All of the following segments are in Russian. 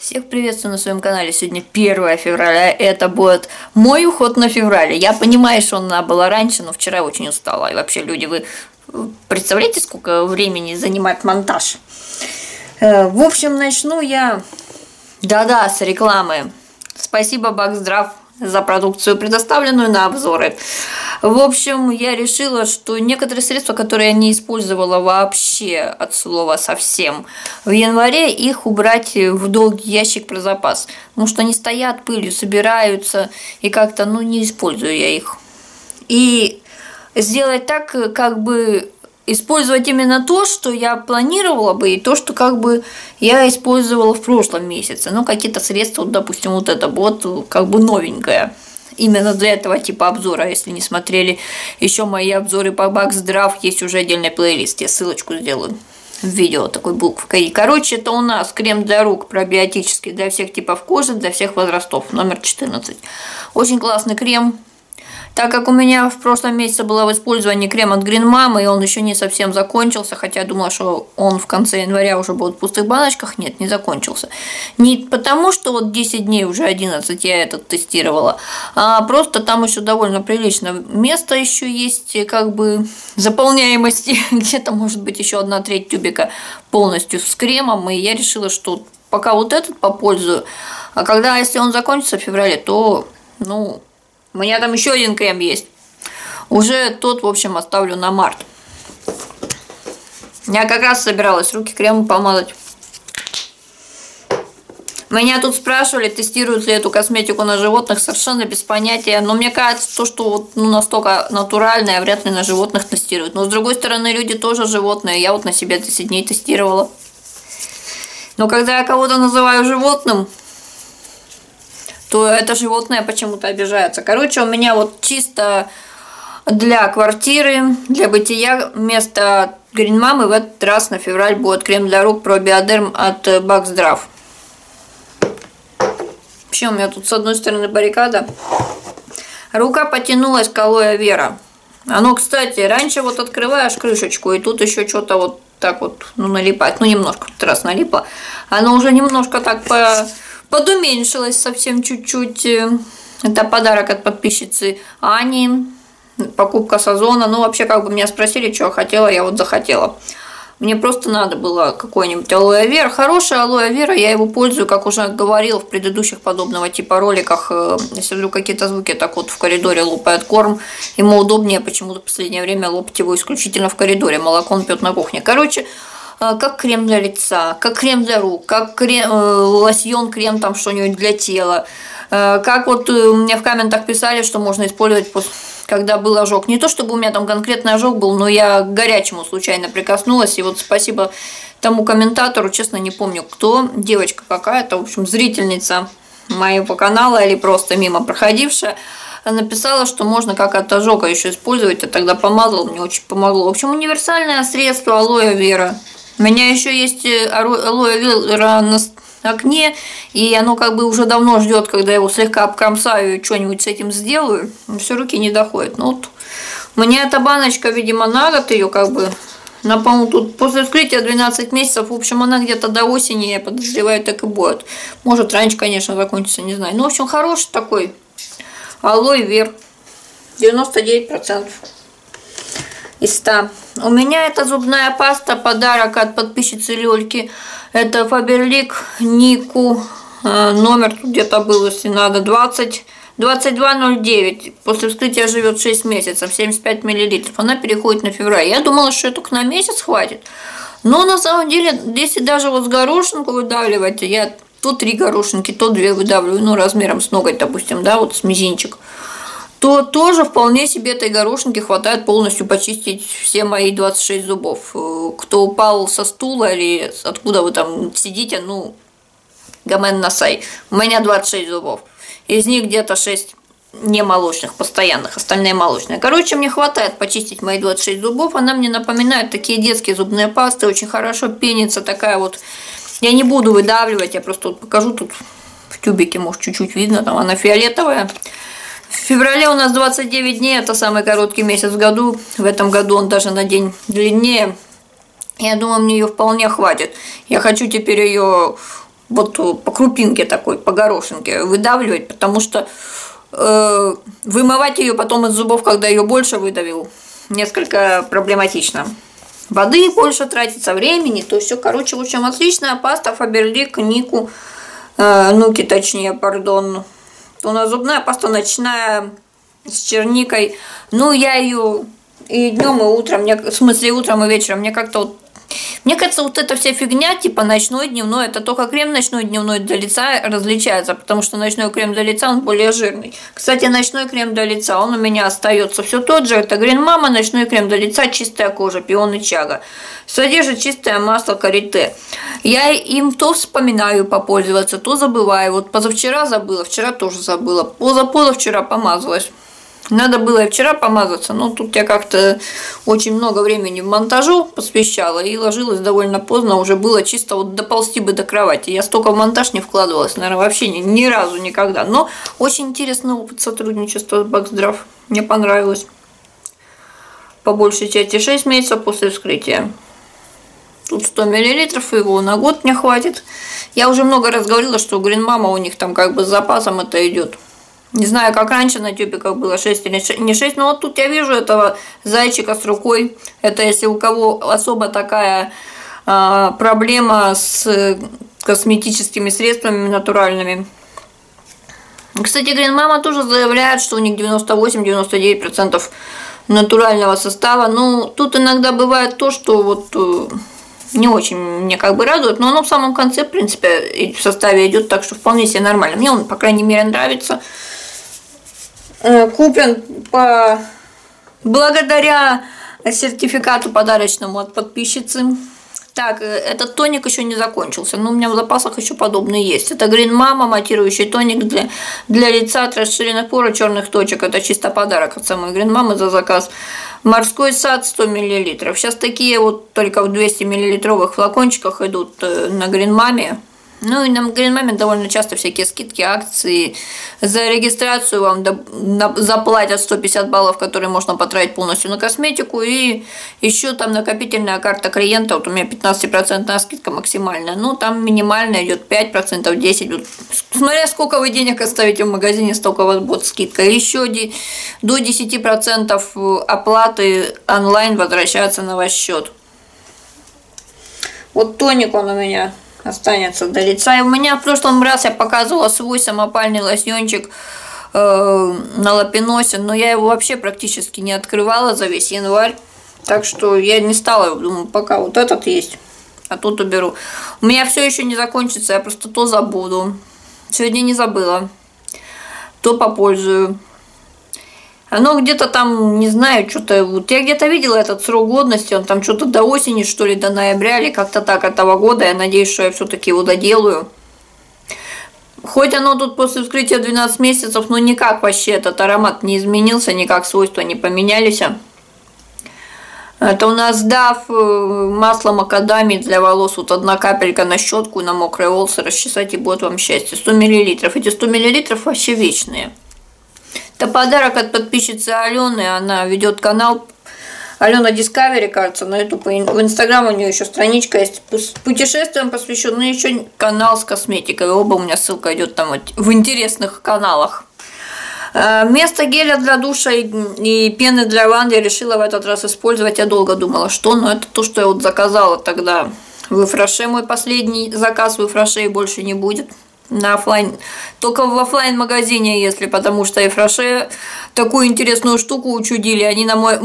Всех приветствую на своем канале. Сегодня 1 февраля. Это будет мой уход на февраль. Я понимаю, что она была раньше, но вчера очень устала. И вообще, люди, вы представляете, сколько времени занимает монтаж? В общем, начну я... Да-да, с рекламы. Спасибо, Бакздрав, за продукцию, предоставленную на обзоры. В общем, я решила, что некоторые средства, которые я не использовала вообще от слова совсем, в январе их убрать в долгий ящик про запас. Потому что они стоят, пылью собираются, и как-то, не использую я их. И сделать так, как бы использовать именно то, что я планировала бы, и то, что как бы я использовала в прошлом месяце. Какие-то средства, допустим, вот это вот как бы новенькое. Именно для этого типа обзора, если не смотрели еще мои обзоры по Бакздрав, есть уже отдельный плейлист, я ссылочку сделаю в видео такой буквой. И, короче, это у нас крем для рук пробиотический для всех типов кожи, для всех возрастов, номер 14. Очень классный крем. Так как у меня в прошлом месяце было в использовании крем от Green Mama, и он еще не совсем закончился, хотя я думала, что он в конце января уже будет в пустых баночках, нет, не закончился. Не потому, что вот 10 дней, уже 11 я этот тестировала, а просто там еще довольно прилично место еще есть, как бы заполняемости, где-то может быть еще 1/3 тюбика полностью с кремом, и я решила, что пока вот этот попользую, а когда, если он закончится в феврале, то, у меня там еще один крем есть. Уже тот, в общем, оставлю на март. Я как раз собиралась руки кремом помазать. Меня тут спрашивали, тестируют ли эту косметику на животных, совершенно без понятия. Но мне кажется, то, что вот настолько натуральное, вряд ли на животных тестируют. Но с другой стороны, люди тоже животные. Я вот на себе 10 дней тестировала. Но когда я кого-то называю животным, то это животное почему-то обижается. Короче, у меня вот чисто для квартиры, для бытия вместо Green Mama в этот раз на февраль будет крем для рук Probioderm от Бакздрав. Вообще у меня тут с одной стороны баррикада. Рука потянулась к алоэ вера. Оно, кстати, раньше вот открываешь крышечку, и тут еще что-то вот так вот налипает. Немножко в этот раз налипло. Оно уже немножко так подуменьшилось совсем чуть-чуть. Это подарок от подписчицы Ани. Покупка с Озона. Вообще, как бы меня спросили, что я хотела, я вот захотела. Мне просто надо было какой-нибудь алоэ вера. Хорошая алоэ вера, я его пользую, как уже говорила в предыдущих подобного типа роликах. Если вдруг какие-то звуки так вот в коридоре лопает корм, ему удобнее почему-то в последнее время лопать его исключительно в коридоре. Молоко он пьет на кухне. Короче, как крем для лица, как крем для рук, как лосьон, крем там что-нибудь для тела. Как вот мне в комментах писали, что можно использовать, когда был ожог. Не то, чтобы у меня там конкретный ожог был, но я к горячему случайно прикоснулась. И вот спасибо тому комментатору, честно не помню кто, девочка какая-то, в общем, зрительница моего канала или просто мимо проходившая, написала, что можно как от ожога еще использовать. Я тогда помазала, мне очень помогло. В общем, универсальное средство алоэ вера. У меня еще есть алоэ вера на окне, и оно как бы уже давно ждет, когда я его слегка обкромсаю и что-нибудь с этим сделаю. Все, руки не доходят. Вот мне эта баночка, видимо, на год ее как бы, по-моему, тут после вскрытия 12 месяцев, в общем, она где-то до осени, я подозреваю, так и будет. Может, раньше, конечно, закончится, не знаю. В общем, хороший такой алоэ вера. 99% из 100. У меня это зубная паста, подарок от подписчицы Лёльки. Это Faberlic Нику. Номер тут где-то был, если надо, 2209. После вскрытия живет 6 месяцев, 75 мл. Она переходит на февраль. Я думала, что это на месяц хватит. Но на самом деле, если даже вот с горошинку выдавливать, я то 3 горошинки, то 2 выдавливаю, размером с ноготь, допустим, да, вот с мизинчик, то тоже вполне себе этой горошинки хватает полностью почистить все мои 26 зубов. Кто упал со стула или откуда вы там сидите, гамен насай. У меня 26 зубов. Из них где-то 6 не молочных, постоянных, остальные молочные. Короче, мне хватает почистить мои 26 зубов. Она мне напоминает такие детские зубные пасты. Очень хорошо пенится такая вот. Я не буду выдавливать, я просто вот покажу тут в тюбике, может, чуть-чуть видно. Там она фиолетовая. В феврале у нас 29 дней, это самый короткий месяц в году. В этом году он даже на день длиннее. Я думаю, мне ее вполне хватит. Я хочу теперь ее вот по крупинке такой, по горошинке выдавливать, потому что вымывать ее потом из зубов, когда ее больше выдавил, несколько проблематично. Воды больше тратится, времени, то все, короче, в общем, отличная паста Фаберлик, Нуки, точнее, пардон. У нас зубная паста ночная с черникой. Ну, я ее и днем, и утром, в смысле, утром и вечером. Мне кажется, вот эта вся фигня, типа ночной, дневной, это только крем ночной, дневной для лица различается, потому что ночной крем для лица, он более жирный. Кстати, ночной крем для лица, он у меня остается все тот же, это Green Mama, ночной крем для лица, чистая кожа, пион и чага. Содержит чистое масло карите. Я им то вспоминаю попользоваться, то забываю. Вот позавчера забыла, вчера тоже забыла, позавчера помазалась. Надо было и вчера помазаться, но тут я как-то очень много времени в монтажу посвящала и ложилась довольно поздно, уже было чисто вот доползти бы до кровати. Я столько в монтаж не вкладывалась, наверное, вообще ни разу никогда. Но очень интересный опыт сотрудничества с Бакздрав, мне понравилось. По большей части 6 месяцев после вскрытия. Тут 100 мл, его на год мне хватит. Я уже много раз говорила, что Green Mama у них там как бы с запасом это идет. Не знаю, как раньше на тюбиках было 6 или не 6, но вот тут я вижу этого зайчика с рукой. Это если у кого особо такая проблема с косметическими средствами натуральными. Кстати, Green Mama тоже заявляет, что у них 98-99% натурального состава. Ну, тут иногда бывает то, что вот не очень мне как бы радует, но оно в самом конце, в принципе, в составе идет, так что вполне себе нормально. Мне он, по крайней мере, нравится. Куплен благодаря сертификату подарочному от подписчицы. Так, этот тоник еще не закончился, но у меня в запасах еще подобные есть. Это Green Mama матирующий тоник для лица от расширенных пор и черных точек. Это чисто подарок от самой Green Mama за заказ. Морской сад 100 мл. Сейчас такие вот только в 200 мл флакончиках идут на Green Mama. Ну и на Green Mama довольно часто всякие скидки, акции. За регистрацию вам заплатят 150 баллов, которые можно потратить полностью на косметику. И еще там накопительная карта клиента. Вот у меня 15% скидка максимальная. Ну там минимальная идет 5%, 10%. Смотря сколько вы денег оставите в магазине, столько у вас будет скидка. Еще до 10% оплаты онлайн возвращается на ваш счет. Вот тоник он у меня останется до лица. И у меня в прошлом раз я показывала свой самопальный лосьончик на Лапиносе, но я его вообще практически не открывала за весь январь. Так что я не стала, думаю, пока вот этот есть, а тут уберу. У меня все еще не закончится, я просто то забуду. Сегодня не забыла. То попользую. Оно где-то там, не знаю, что-то... Вот я где-то видела этот срок годности, он там что-то до осени, что ли, до ноября, или как-то так этого года. Я надеюсь, что я все-таки его доделаю. Хоть оно тут после вскрытия 12 месяцев, но никак вообще этот аромат не изменился, никак свойства не поменялись. Это у нас DAF масло макадамии для волос. Вот одна капелька на щетку, на мокрые волосы расчесать, и будет вам счастье. 100 мл. Эти 100 мл вообще вечные. Это подарок от подписчицы Алены, она ведет канал Алена Discovery, кажется, на YouTube, в Инстаграм у нее еще страничка есть путешествиям посвященный, еще канал с косметикой, оба у меня ссылка идет там вот, в интересных каналах. Вместо геля для душа и пены для ванны я решила в этот раз использовать, я долго думала, что, но это то, что я вот заказала тогда в Ифраше, мой последний заказ в Ифраше, и больше не будет. На офлайн, только в офлайн магазине, если, потому что Ифраше такую интересную штуку учудили. Они на мой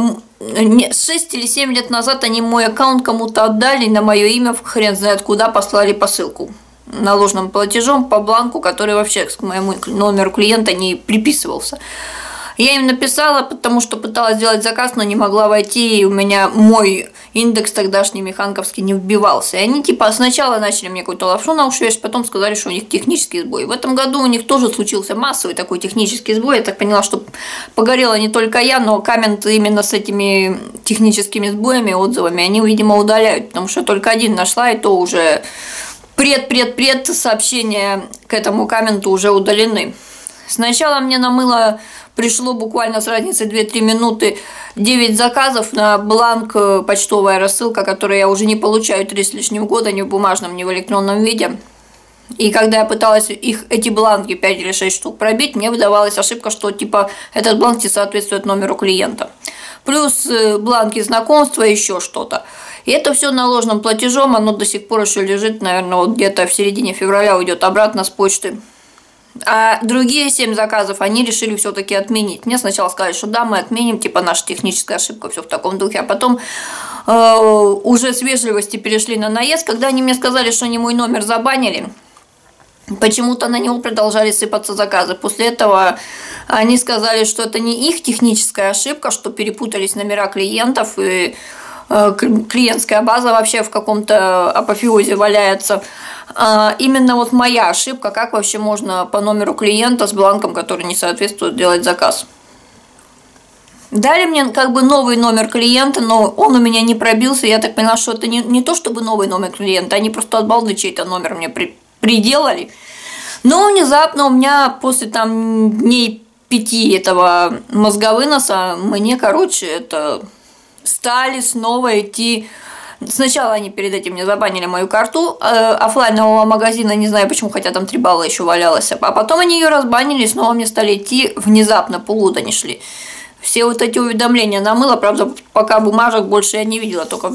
6 или 7 лет назад они мой аккаунт кому-то отдали, на мое имя хрен знает куда послали посылку наложенным платежом по бланку, который вообще к моему номеру клиента не приписывался. Я им написала, потому что пыталась сделать заказ, но не могла войти, и у меня мой индекс тогдашний механковский не вбивался. И они типа сначала начали мне какую-то лапшу на уши вешать, потом сказали, что у них технический сбой. В этом году у них тоже случился массовый такой технический сбой. Я так поняла, что погорела не только я, но комменты именно с этими техническими сбоями, отзывами, они, видимо, удаляют, потому что я только один нашла, и то уже пред сообщения к этому комменту уже удалены. Сначала мне на мыло пришло буквально с разницей 2-3 минуты 9 заказов на бланк почтовая рассылка, которую я уже не получаю 3 с лишним года ни в бумажном, ни в электронном виде. И когда я пыталась эти бланки 5 или 6 штук пробить, мне выдавалась ошибка, что типа этот бланк не соответствует номеру клиента. Плюс бланки знакомства, еще что-то. И это все наложенным платежом, оно до сих пор еще лежит, наверное, вот где-то в середине февраля уйдет обратно с почты. А другие 7 заказов они решили все-таки отменить. Мне сначала сказали, что да, мы отменим, типа наша техническая ошибка, все в таком духе, а потом уже с вежливости перешли на наезд, когда они мне сказали, что они мой номер забанили. Почему-то на него продолжали сыпаться заказы. После этого они сказали, что это не их техническая ошибка, что перепутались номера клиентов, и клиентская база вообще в каком-то апофеозе валяется. Именно вот моя ошибка, как вообще можно по номеру клиента с бланком, который не соответствует, делать заказ. Дали мне как бы новый номер клиента, но он у меня не пробился. Я так поняла, что это не то чтобы новый номер клиента, они просто от балды чей-то номер мне приделали. Но внезапно у меня после там дней 5 этого мозговыноса мне, короче, это стали снова идти. Сначала они перед этим мне забанили мою карту оффлайнового магазина, не знаю почему, хотя там 3 балла еще валялось. А потом они ее разбанили, и снова мне стали идти внезапно, полгода не шли. Все вот эти уведомления намыло, правда, пока бумажек больше я не видела, только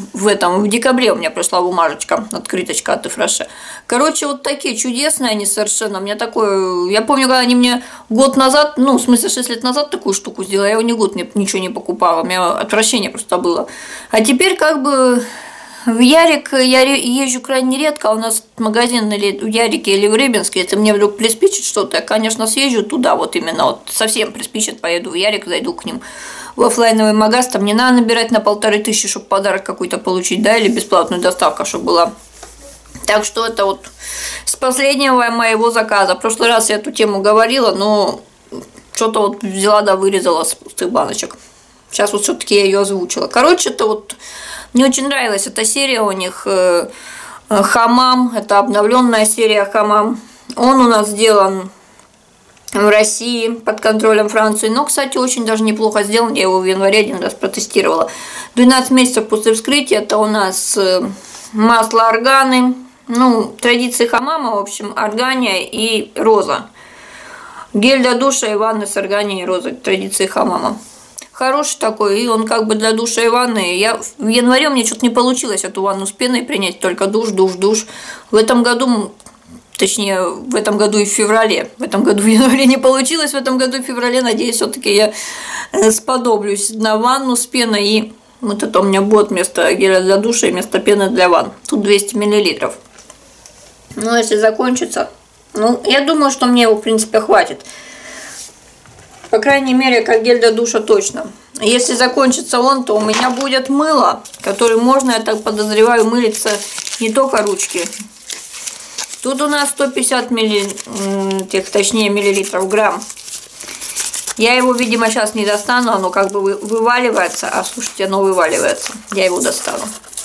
в декабре у меня пришла бумажечка, открыточка от Ифраше. Короче, вот такие чудесные они совершенно. Мне такое, я помню, когда они мне год назад, ну, в смысле 6 лет назад такую штуку сделала, я его не год ничего не покупала, у меня отвращение просто было. А теперь как бы в Ярик я езжу крайне редко, у нас магазин или в Ярике, или в Рыбинске, если мне вдруг приспичит что-то, я, конечно, съезжу туда, вот именно, вот совсем приспичит, поеду в Ярик, зайду к ним в оффлайновый магаз, там не надо набирать на 1500, чтобы подарок какой-то получить, да, или бесплатную доставку, чтобы была. Так что это вот с последнего моего заказа. В прошлый раз я эту тему говорила, но что-то вот взяла да вырезала с пустых баночек. Сейчас вот все-таки я ее озвучила. Короче, это вот мне очень нравилась эта серия у них «Хамам». Это обновленная серия «Хамам». Он у нас сделан в России под контролем Франции. Но, кстати, очень даже неплохо сделан. Я его в январе 1 раз протестировала. 12 месяцев после вскрытия. Это у нас масло органы. Ну, традиции хамама, в общем, органия и роза. Гель для душа и ванны с органией и розой. Традиции хамама. Хороший такой, и он как бы для душа и ванны. В январе у меня что-то не получилось эту ванну с пеной принять, только душ. В этом году, точнее, в этом году и в феврале. В этом году в январе не получилось, в этом году и в феврале, надеюсь, все-таки я сподоблюсь на ванну с пеной. И вот это у меня будет вместо геля для душа и вместо пены для ванн. Тут 200 мл. Ну, если закончится, ну, я думаю, что мне его, в принципе, хватит. По крайней мере, как гель для душа точно. Если закончится он, то у меня будет мыло, которым можно, я так подозреваю, мылиться не только ручки. Тут у нас 150 миллилитров, грамм. Я его, видимо, сейчас не достану, оно как бы вываливается. А, слушайте, оно вываливается. Я его достану.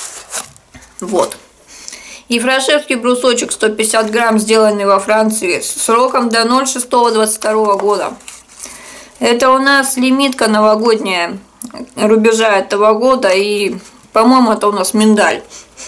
Вот. Ефрашевский брусочек 150 грамм, сделанный во Франции, сроком до 06.22 года. Это у нас лимитка новогодняя рубежа этого года, и, по-моему, это у нас миндаль.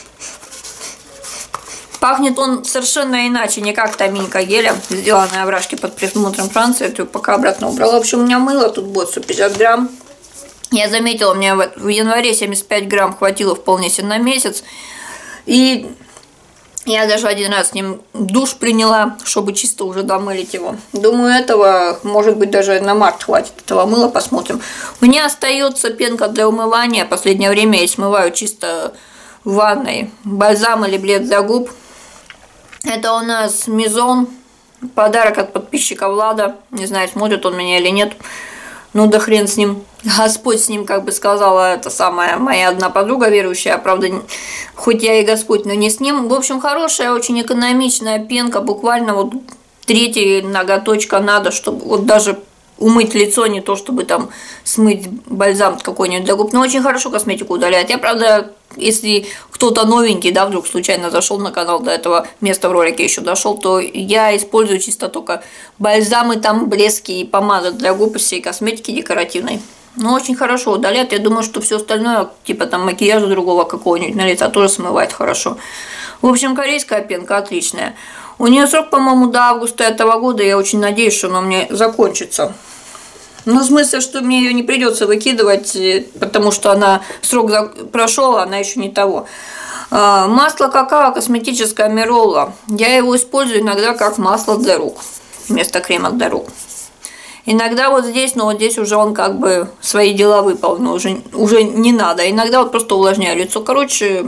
Пахнет он совершенно иначе, не как таминка геля, сделанная в Рашке под присмотром Франции. Это пока обратно убрала. В общем, у меня мыло тут будет 150 грамм. Я заметила, у меня в январе 75 грамм хватило вполне себе на месяц. И я даже 1 раз с ним душ приняла, чтобы чисто уже домылить его. Думаю, этого, может быть, даже на март хватит этого мыла, посмотрим. У меня остается пенка для умывания. Последнее время я смываю чисто в ванной. Бальзам или блеск для губ. Это у нас Мизон. Подарок от подписчика Влада. Не знаю, смотрит он меня или нет. Ну да хрен с ним. Господь с ним, как бы сказала эта самая моя одна подруга верующая. Правда, хоть я и Господь, но не с ним. В общем, хорошая, очень экономичная пенка. Буквально вот 3 ноготочка надо, чтобы вот даже умыть лицо, не то чтобы там смыть бальзам какой-нибудь для губ. Но очень хорошо косметику удаляет. Я, правда, если кто-то новенький, да, вдруг случайно зашел на канал, до этого места в ролике еще дошел, то я использую чисто только бальзамы, там блески и помады для губ, всей косметики декоративной. Ну, очень хорошо удаляет. Я думаю, что все остальное, типа там макияжа другого какого-нибудь на лицо, тоже смывает хорошо. В общем, корейская пенка отличная. У нее срок, по-моему, до августа этого года. Я очень надеюсь, что она мне закончится. Ну, в смысле, что мне ее не придется выкидывать, потому что она срок прошел, она еще не того. Масло какао косметическое Мирола. Я его использую иногда как масло для рук, вместо крема для рук. Иногда вот здесь, но вот здесь уже он как бы свои дела выполнил, уже не надо. Иногда вот просто увлажняю лицо. Короче,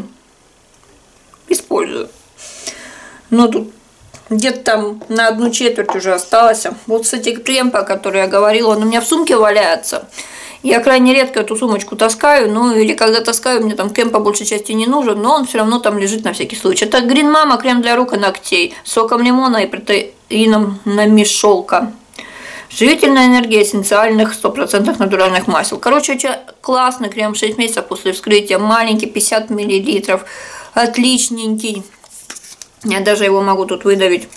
использую. Но тут где-то там на 1/4 уже осталось. Вот, кстати, крем, про который я говорила, он у меня в сумке валяется. Я крайне редко эту сумочку таскаю, ну или когда таскаю, мне там крем по большей части не нужен, но он все равно там лежит на всякий случай. Это Green Mama крем для рук и ногтей с соком лимона и протеином намешолка. Живительная энергия эссенциальных 100% натуральных масел. Короче, очень классный крем, 6 месяцев после вскрытия, маленький, 50 мл, отличненький. Я даже его могу тут выдавить.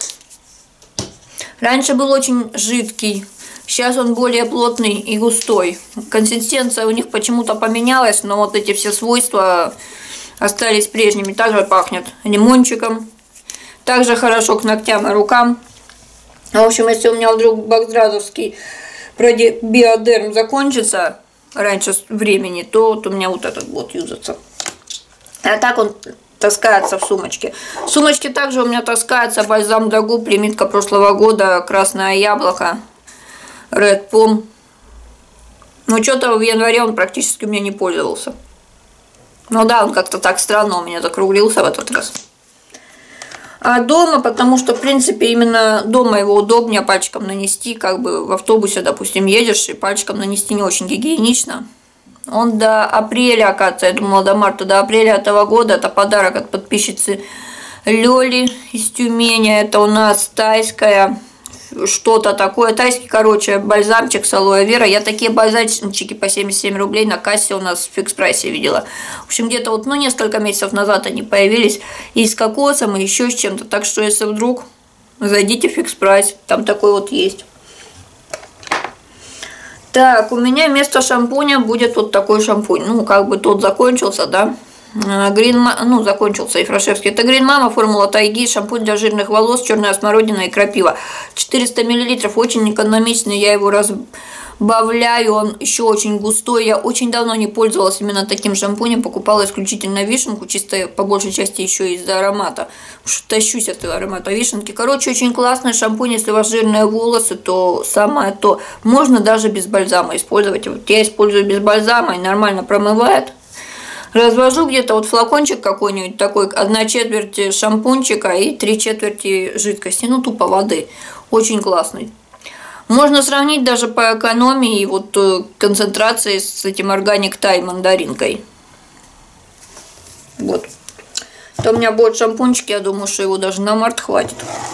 Раньше был очень жидкий, сейчас он более плотный и густой. Консистенция у них почему-то поменялась, но вот эти все свойства остались прежними. Также пахнет лимончиком. Также хорошо к ногтям и рукам. В общем, если у меня вдруг баксдразовский биодерм закончится раньше времени, то вот у меня вот этот будет юзаться. А так он таскается в сумочке. В сумочке также у меня таскается бальзам для губ, лимитка прошлого года, красное яблоко, Red Pom. Но что-то в январе он практически у меня не пользовался. Ну да, он как-то так странно у меня закруглился в этот раз. А дома, потому что, в принципе, именно дома его удобнее пальчиком нанести, как бы в автобусе, допустим, едешь, и пальчиком нанести не очень гигиенично. Он до апреля, оказывается, я думала до марта, до апреля этого года, это подарок от подписчицы Лёли из Тюмени, это у нас тайская, что-то такое, тайский, короче, бальзамчик с алоэ вера. Я такие бальзамчики по 77 рублей на кассе у нас в фикс-прайсе видела. В общем, где-то вот, ну, несколько месяцев назад они появились и с кокосом, и еще с чем-то. Так что, если вдруг, зайдите в фикс-прайс, там такой вот есть. Так, у меня вместо шампуня будет вот такой шампунь. Ну, как бы тот закончился, да. Закончился и Фрашевский. Это Green Mama, формула тайги, шампунь для жирных волос, черная смородина и крапива. 400 мл, очень экономичный, я его разбавляю, он еще очень густой. Я очень давно не пользовалась именно таким шампунем, покупала исключительно вишенку, чисто по большей части еще из-за аромата. Уж тащусь от аромата вишенки. Короче, очень классный шампунь, если у вас жирные волосы, то самое то. Можно даже без бальзама использовать. Вот я использую без бальзама и нормально промывает. Развожу где-то вот флакончик какой-нибудь такой, 1/4 шампунчика и 3/4 жидкости, ну тупо воды. Очень классный. Можно сравнить даже по экономии вот концентрации с этим Organic Thai мандаринкой. Вот. То у меня будет шампунчик, я думаю, что его даже на март хватит.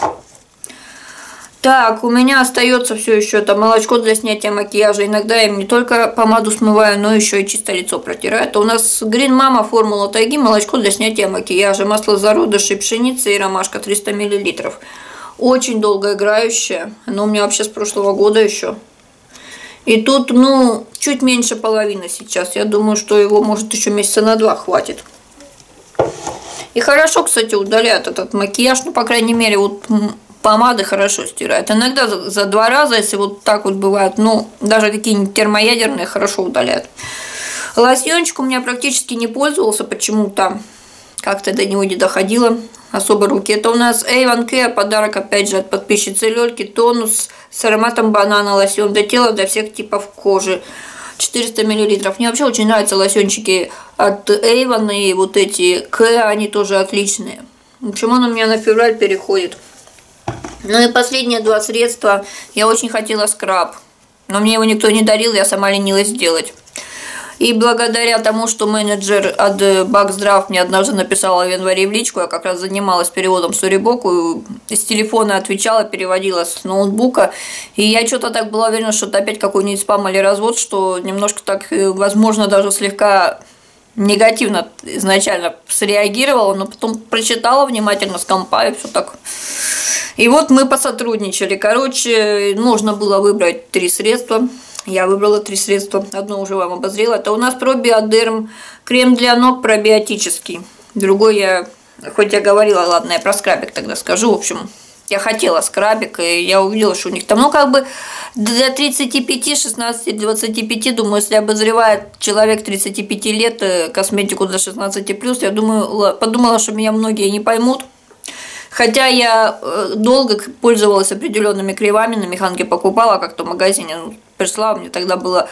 Так, у меня остается все еще это молочко для снятия макияжа. Иногда я им не только помаду смываю, но еще и чисто лицо протираю. Это у нас Green Mama, формула тайги, молочко для снятия макияжа. Масло зародышей, пшеницы и ромашка, 300 мл. Очень долгоиграющее. Оно у меня вообще с прошлого года еще. И тут, ну, чуть меньше половины сейчас. Я думаю, что его, может, еще месяца на 2 хватит. И хорошо, кстати, удаляет этот макияж. Ну, по крайней мере, вот помады хорошо стирает. Иногда за 2 раза, если вот так вот бывает, ну, даже какие-нибудь термоядерные хорошо удаляют. Лосьончик у меня практически не пользовался почему-то. Как-то до него не доходило особо руки. Это у нас Avon Care, подарок опять же от подписчицы Лёльки. Тонус с ароматом банана, лосьон для тела, для всех типов кожи. 400 мл. Мне вообще очень нравятся лосьончики от Avon, и вот эти Care, они тоже отличные. В общем, он у меня на февраль переходит. Ну и последние 2 средства. Я очень хотела скраб, но мне его никто не дарил, я сама ленилась сделать. И благодаря тому, что менеджер от Баксдрав мне однажды написала в январе в личку, я как раз занималась переводом Storybook, с телефона отвечала, переводила с ноутбука, и я что-то так была уверена, что это опять какой-нибудь спам или развод, что немножко так, возможно, даже слегка негативно изначально среагировала, но потом прочитала внимательно с компа и все так. И вот мы посотрудничали. Короче, нужно было выбрать 3 средства. Я выбрала 3 средства. Одно уже вам обозрела. Это у нас пробиодерм крем для ног пробиотический. Другой я Хоть я говорила, ладно, я про скрабик тогда скажу. В общем, я хотела скрабик, и я увидела, что у них там, ну, как бы для 35, 16, 25, думаю, если обозревает человек 35 лет косметику для 16+, я думаю, подумала, что меня многие не поймут. Хотя я долго пользовалась определенными кремами, на механке покупала, как-то в магазине пришла, мне тогда было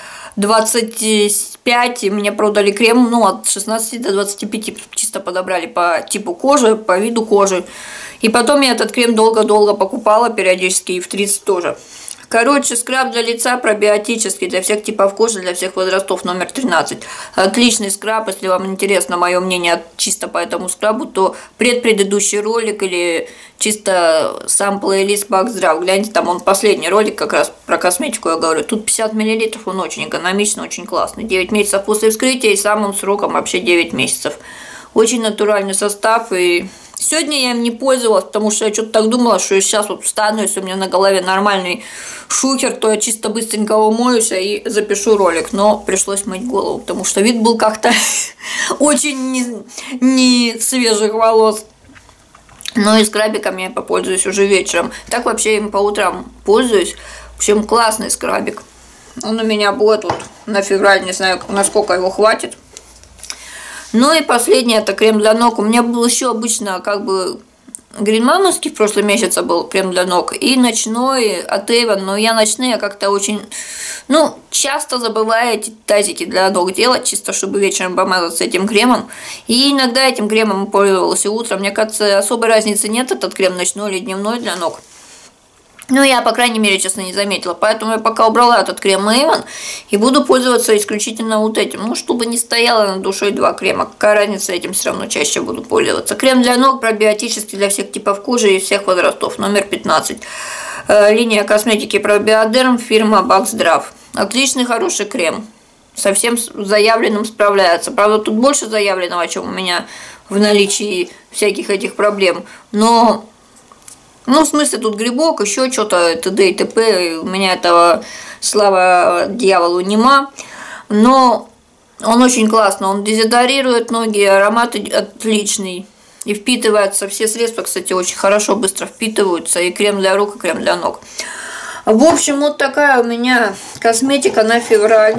25, и мне продали крем, ну, от 16 до 25, чисто подобрали по типу кожи, по виду кожи. И потом я этот крем долго-долго покупала периодически, и в 30 тоже. Короче, скраб для лица пробиотический, для всех типов кожи, для всех возрастов, номер 13. Отличный скраб, если вам интересно мое мнение чисто по этому скрабу, то предыдущий ролик или чисто сам плейлист Бакздрав. Гляньте, там он последний ролик, как раз про косметику я говорю. Тут 50 мл, он очень экономичный, очень классный. 9 месяцев после вскрытия и самым сроком вообще 9 месяцев. Очень натуральный состав, и сегодня я им не пользовалась, потому что я что-то так думала, что я сейчас вот встану, если у меня на голове нормальный шухер, то я чисто быстренько умоюсь и запишу ролик. Но пришлось мыть голову, потому что вид был как-то очень не свежих волос. Ну и скрабиком я попользуюсь уже вечером. Так вообще им по утрам пользуюсь. В общем, классный скрабик. Он у меня будет вот на февраль, не знаю, насколько его хватит. Ну и последний, это крем для ног. У меня был еще обычно как бы гринмамовский в прошлом месяце был крем для ног. И ночной от Avon. Но я ночные как-то очень, ну, часто забываю эти тазики для ног делать, чисто чтобы вечером помазаться этим кремом. И иногда этим кремом пользовалась и утром. Мне кажется, особой разницы нет, этот крем ночной или дневной для ног. Ну, я, по крайней мере, честно, не заметила. Поэтому я пока убрала этот крем Avon и буду пользоваться исключительно вот этим. Ну, чтобы не стояло над душой два крема. Какая разница, этим все равно чаще буду пользоваться. Крем для ног пробиотический для всех типов кожи и всех возрастов. Номер 15. Линия косметики Пробиодерм, фирма Бакздрав. Отличный, хороший крем. Со всем заявленным справляется. Правда, тут больше заявленного, чем у меня в наличии всяких этих проблем. Но... ну, в смысле, тут грибок, еще что-то, т.д. и т.п. У меня этого, слава дьяволу, нема. Но он очень классно, он дезодорирует ноги, аромат отличный. И впитывается, все средства, кстати, очень хорошо, быстро впитываются. И крем для рук, и крем для ног. В общем, вот такая у меня косметика на февраль.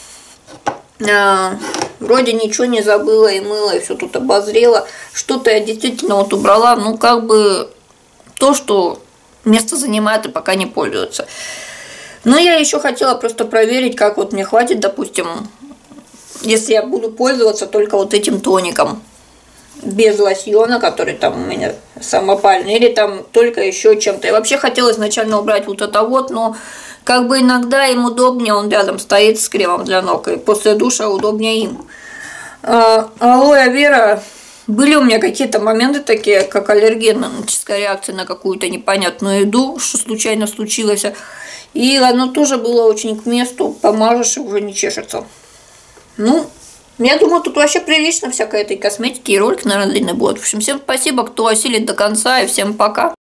Вроде ничего не забыла и мыла, и все тут обозрела. Что-то я действительно вот убрала, ну, как бы... то, что место занимает и пока не пользуются. Но я еще хотела просто проверить, как вот мне хватит, допустим, если я буду пользоваться только вот этим тоником, без лосьона, который там у меня самопальный, или там только еще чем-то. Я вообще хотела изначально убрать вот это вот, но как бы иногда им удобнее, он рядом стоит с кремом для ног, и после душа удобнее им. Алоэ вера... Были у меня какие-то моменты такие, как аллергическая реакция на какую-то непонятную еду, что случайно случилось. И оно тоже было очень к месту, помажешь и уже не чешется. Ну, я думаю, тут вообще прилично всякой этой косметики, и ролик, наверное, длинный будет. В общем, всем спасибо, кто осилит до конца, и всем пока.